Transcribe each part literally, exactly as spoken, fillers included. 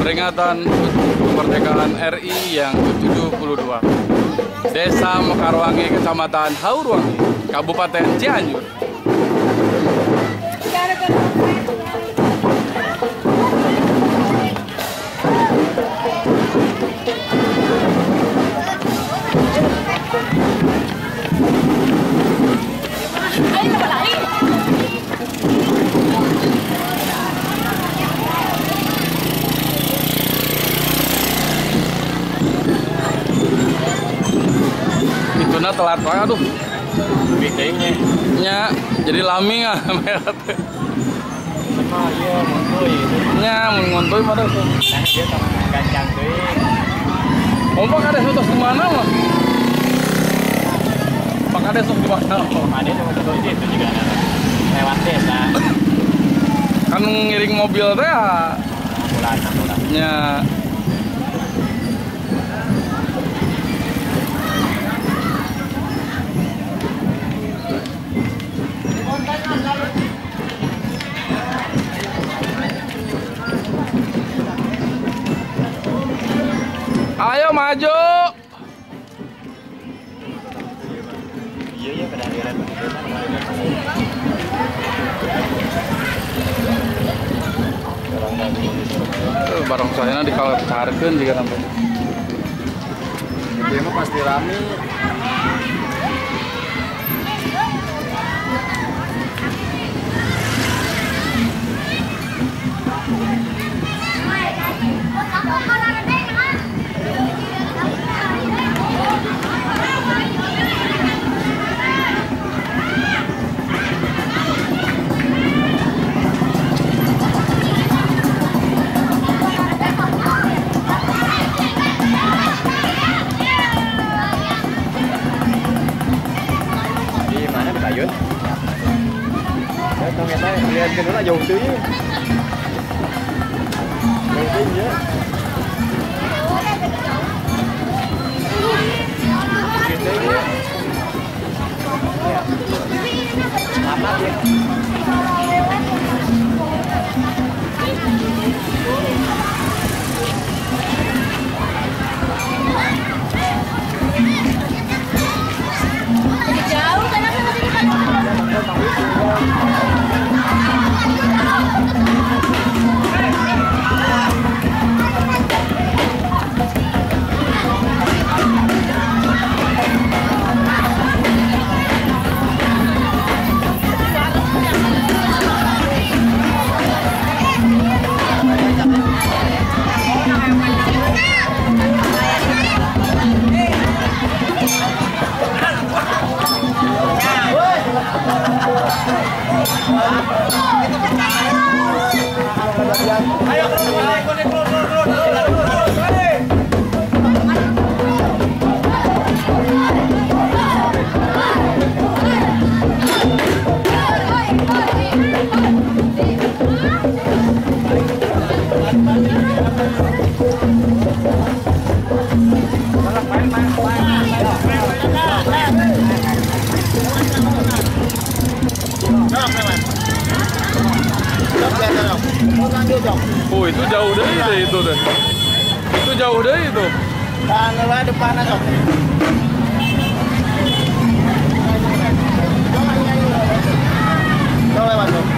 peringatan kemerdekaan R I yang ke tujuh puluh dua. Desa Mekarwangi, Kecamatan Haurwangi, Kabupaten Cianjur. Ituna telat banget tuh. Bedanya Nya jadi lami nggak merah teh. sama iya muntuy. Nya mun ngontoy mah teh. Nah dia sama gancang teuing. Oh, Pak Kades utus di mana mah? Pak Kades utus di mana? Ada sama satu itu juga lewat desa. Kan ngiring mobil teh ya. Bulan bulan. Nya ayo maju. Iya iya pada hari itu. Eh, barang saya di kalau carikan juga sampai. Dia mah pasti rame. Ayun. Datang kita lihat ke dulu jauh tuh ya. Jauh tuh ya. Gitu ya. Apa dia? Ayo terus, terus, terus, Oh, itu jauh deh deh itu deh. Itu jauh deh itu. Tanggal depan aja. Kau lewat tuh.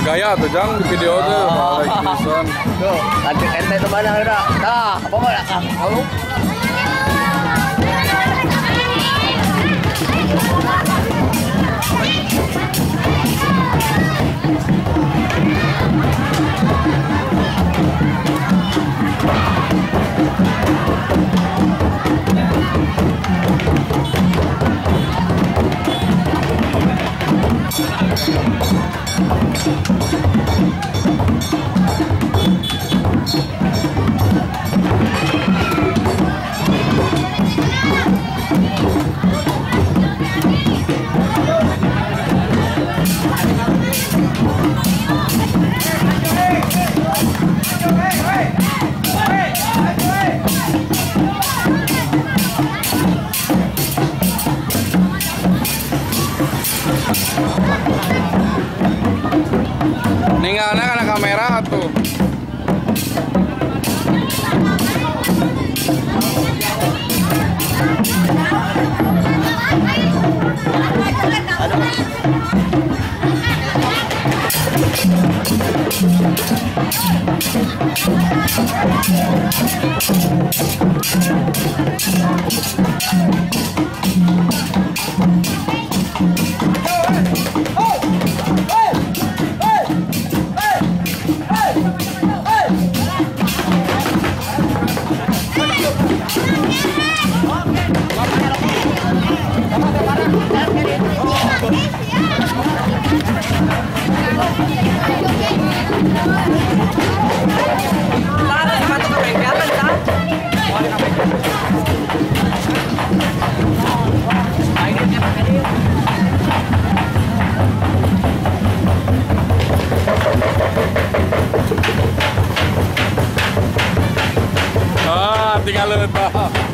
gaya tuh Jang di video tuh. Oh. Like Wilson. Tuh, lanjut ente tuh mana udah. Dah, apa mau nak? Kamu? Ninggalnya karena kamera tuh. Ah, tinggal letak.